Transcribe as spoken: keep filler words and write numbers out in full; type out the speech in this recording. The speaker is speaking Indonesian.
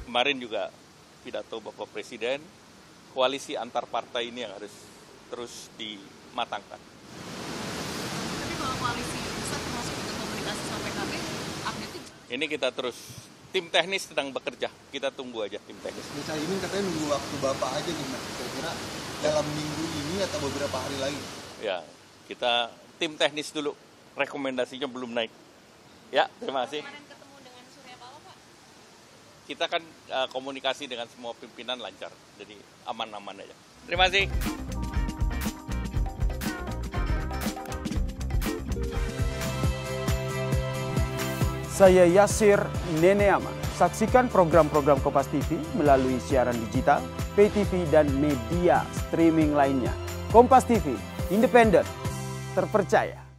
kemarin juga pidato Bapak Presiden, koalisi antar partai ini yang harus terus dimatangkan. Tapi kalau koalisi besar termasuk juga komunikasi sama P K B, update-nya? Ini kita terus, tim teknis sedang bekerja, kita tunggu aja tim teknis. Bisa ini katanya nunggu waktu Bapak aja nih, Mas. Kira-kira dalam minggu ini atau beberapa hari lagi? Ya, kita tim teknis dulu, rekomendasinya belum naik. Ya, terima kasih. Kemarin ketemu dengan Surya Paloh, Pak? Kita kan uh, komunikasi dengan semua pimpinan lancar, jadi aman-aman aja. Terima kasih. Saya Yasir Neneama. Saksikan program-program Kompas T V melalui siaran digital, pay T V, dan media streaming lainnya. Kompas T V, independen, terpercaya.